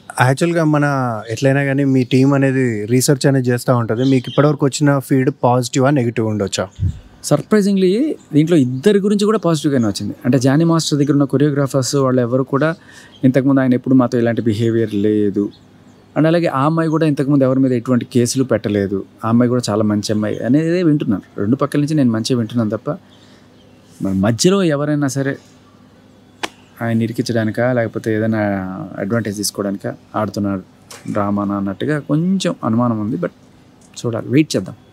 యాక్చువల్‌గా మన ఎట్లైనా గాని మీ టీమ్ అనేది రీసెర్చ్ అనేది చేస్తా ఉంటది. మీకు ఇప్పటివరకు వచ్చిన ఫీడ్ పాజిటివా? నెగెటివ్ ఉండొచ్చా? సర్ప్రైజింగ్లీ దీంట్లో ఇద్దరి గురించి కూడా పాజిటివ్గానే వచ్చింది. అంటే జానీ మాస్టర్ దగ్గర ఉన్న కొరియోగ్రాఫర్స్ వాళ్ళు ఎవరు కూడా ఇంతకుముందు ఆయన ఎప్పుడు మాతో ఇలాంటి బిహేవియర్ లేదు అండ్ అలాగే ఆ అమ్మాయి కూడా ఇంతకుముందు ఎవరి మీద ఎటువంటి కేసులు పెట్టలేదు, ఆ అమ్మాయి కూడా చాలా మంచి అమ్మాయి అనేది వింటున్నాను. రెండు పక్కల నుంచి నేను మంచిగా వింటున్నాను తప్ప మరి మధ్యలో ఎవరైనా సరే ఆయన ఇరికించడానికా లేకపోతే ఏదైనా అడ్వాంటేజ్ తీసుకోవడానికా ఆడుతున్నారు డ్రామానా అన్నట్టుగా కొంచెం అనుమానం ఉంది. బట్ చూడాలి, వెయిట్ చేద్దాం.